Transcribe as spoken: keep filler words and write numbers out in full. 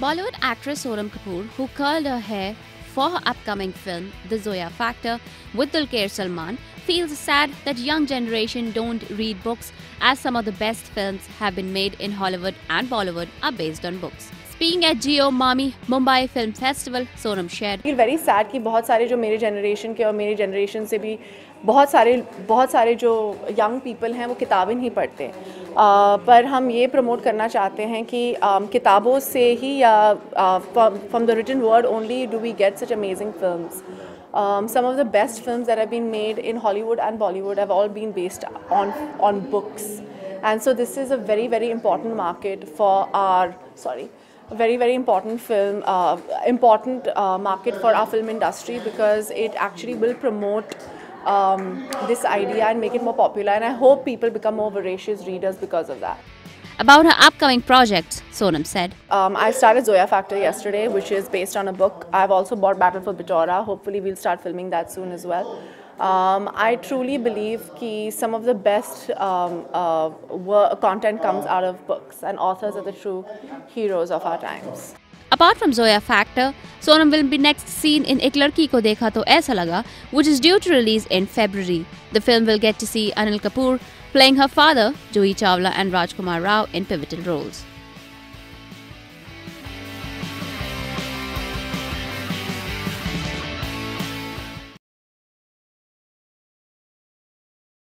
Bollywood actress Sonam Kapoor, who curled her hair for her upcoming film, The Zoya Factor, with Dulquer Salmaan, feels sad that young generation don't read books, as some of the best films have been made in Hollywood and Bollywood are based on books. Speaking at Jio Mami Mumbai Film Festival, Sonam shared, I feel very sad कि बहुत सारे जो मेरे generation के और मेरी generation से भी बहुत सारे बहुत सारे जो young people हैं वो किताबें नहीं पढ़ते, uh, पर हम ये promote करना चाहते हैं कि um, किताबों से ही या uh, from, from the written word only do we get such amazing films. Um, some of the best films that have been made in Hollywood and Bollywood have all been based on on books, and so this is a very very important market for our sorry. A very very important film uh, important uh, market for our film industry, because it actually will promote um, this idea and make it more popular, and I hope people become more voracious readers because of that. About her upcoming projects, Sonam said, um, I started Zoya Factor yesterday, which is based on a book. I've also bought Battle for Bitora. Hopefully we'll start filming that soon as well. Um, I truly believe that some of the best um, uh, content comes out of books, and authors are the true heroes of our times. Apart from Zoya Factor, Sonam will be next seen in Ek Ladki Ko Dekha to Aisa Laga, which is due to release in February. The film will get to see Anil Kapoor playing her father, Juhi Chawla, and Rajkumar Rao in pivotal roles.